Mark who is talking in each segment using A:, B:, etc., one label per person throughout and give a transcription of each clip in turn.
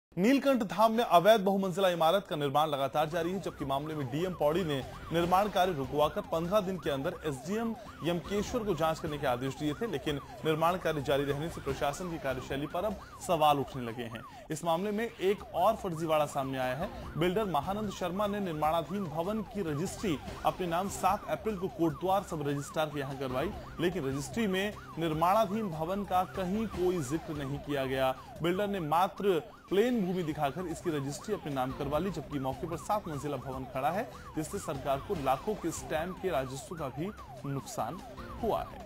A: नीलकंठ धाम में अवैध बहुमंजिला इमारत का निर्माण लगातार जारी है, जबकि मामले में डीएम पौड़ी ने निर्माण कार्य रुकवाकर 15 दिन के अंदर एसडीएम यमकेश्वर को जांच करने के आदेश दिए थे, लेकिन निर्माण कार्य जारी रहने से प्रशासन की कार्यशैली पर अब सवाल उठने लगे हैं। इस मामले में एक और फर्जीवाड़ा सामने आया है। बिल्डर महानंद शर्मा ने निर्माणाधीन भवन की रजिस्ट्री अपने नाम 7 अप्रैल को कोटद्वार सब रजिस्ट्रार के यहाँ करवाई, लेकिन रजिस्ट्री में निर्माणाधीन भवन का कहीं कोई जिक्र नहीं किया गया। बिल्डर ने मात्र प्लेन भूमि दिखाकर इसकी रजिस्ट्री अपने नाम करवा ली, जबकि मौके पर 7 मंजिला भवन खड़ा है, जिससे सरकार को लाखों के स्टैंप के राजस्व का भी नुकसान हुआ है।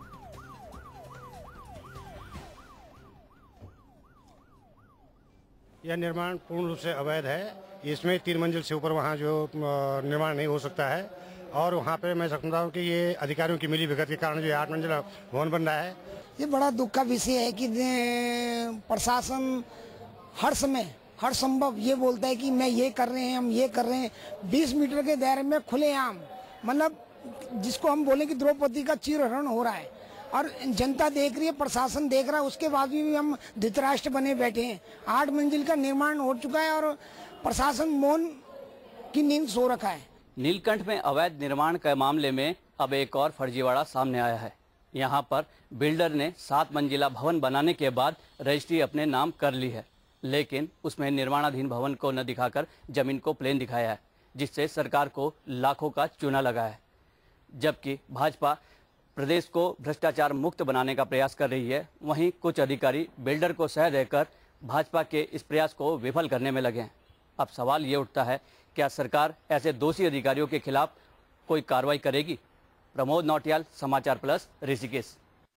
B: यह निर्माण पूर्ण रूप से अवैध है। इसमें 3 मंजिल से ऊपर वहाँ जो निर्माण नहीं हो सकता है, और वहाँ पे मैं समझता हूँ कि ये अधिकारियों की मिली भगत के कारण जो 8 मंजिला भवन बन रहा है।
C: ये बड़ा दुख का विषय है कि प्रशासन हर समय हर संभव ये बोलता है कि मैं ये कर रहे हैं, हम ये कर रहे हैं। 20 मीटर के दायरे में खुलेआम, मतलब जिसको हम बोले कि द्रौपदी का चीरहरण हो रहा है, और जनता देख रही है, प्रशासन देख रहा है, उसके बाद भी हम धृतराष्ट्र बने बैठे हैं। 8 मंजिल का निर्माण हो चुका है और प्रशासन मौन की नींद सो रखा है।
D: नीलकंठ में अवैध निर्माण के मामले में अब एक और फर्जीवाड़ा सामने आया है। यहाँ पर बिल्डर ने 7 मंजिला भवन बनाने के बाद रजिस्ट्री अपने नाम कर ली है, लेकिन उसमें निर्माणाधीन भवन को न दिखाकर जमीन को प्लेन दिखाया है, जिससे सरकार को लाखों का चूना लगा है। जबकि भाजपा प्रदेश को भ्रष्टाचार मुक्त बनाने का प्रयास कर रही है, वहीं कुछ अधिकारी बिल्डर को सह देकर भाजपा के इस प्रयास को विफल करने में लगे हैं। अब सवाल ये उठता है, क्या सरकार ऐसे दोषी अधिकारियों के खिलाफ कोई कार्रवाई करेगी? प्रमोद नौटियाल, समाचार प्लस, ऋषिकेश।